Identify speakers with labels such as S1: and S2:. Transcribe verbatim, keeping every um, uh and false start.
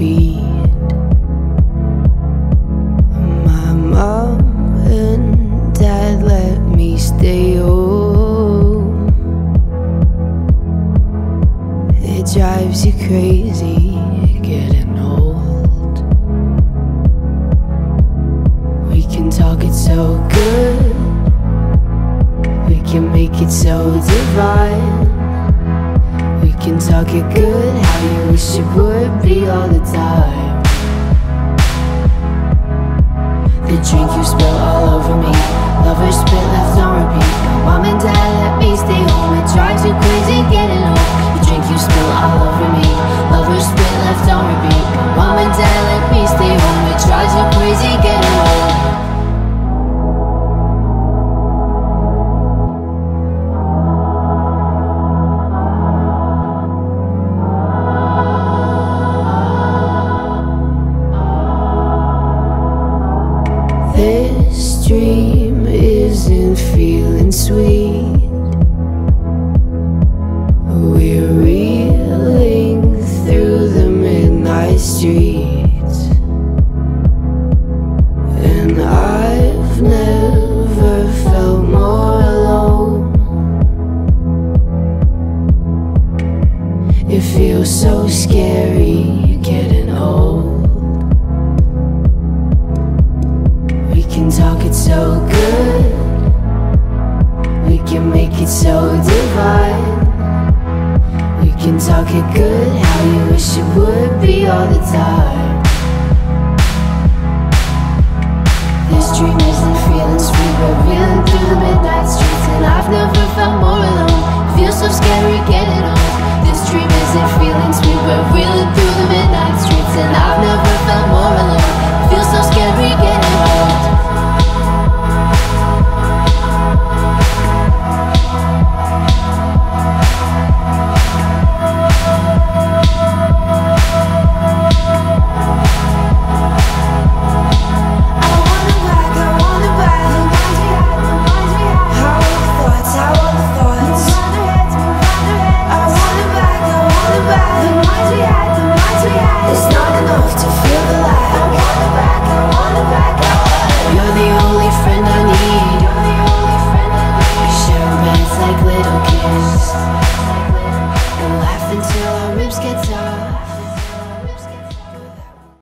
S1: repeat. My mom and dad let me stay home. It drives you crazy getting old. We can talk it so good, we can make it so divine. We can talk it good, how you wish it would be all the time. The drink you spill all over me, lovers spit left on repeat. Mom and dad let me stay home, it drives you crazy getting home. The drink you spill all over me, lovers spit left on repeat. Mom and dad let me stay home, it drives you crazy getting home. This dream isn't feeling sweet. We're reeling through the midnight streets, and I've never felt more alone. It feels so scary getting old. We can talk it so good, we can make it so divine. We can talk it good, how you wish it would be all the time. This dream isn't feeling sweet, we're reeling through the midnight streets, and I've never felt more alone. It feels so scary getting